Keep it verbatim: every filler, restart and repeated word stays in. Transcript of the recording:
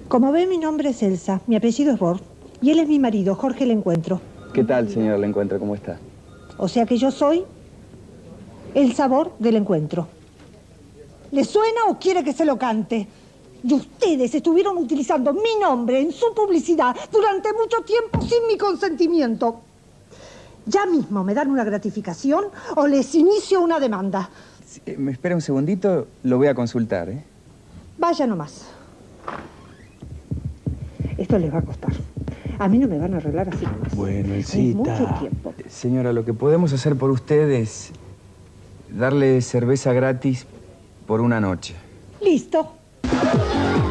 Como ve, mi nombre es Elsa, mi apellido es Bor, y él es mi marido, Jorge El Encuentro. ¿Qué tal, señora El Encuentro? ¿Cómo está? O sea que yo soy el sabor del encuentro. ¿Le suena o quiere que se lo cante? Y ustedes estuvieron utilizando mi nombre en su publicidad durante mucho tiempo sin mi consentimiento. Ya mismo me dan una gratificación o les inicio una demanda. Sí, me espera un segundito, lo voy a consultar, ¿eh? Vaya nomás. Esto les va a costar. A mí no me van a arreglar así nomás. Bueno, Elsita. Es mucho tiempo. Señora, lo que podemos hacer por usted es darle cerveza gratis por una noche. Listo.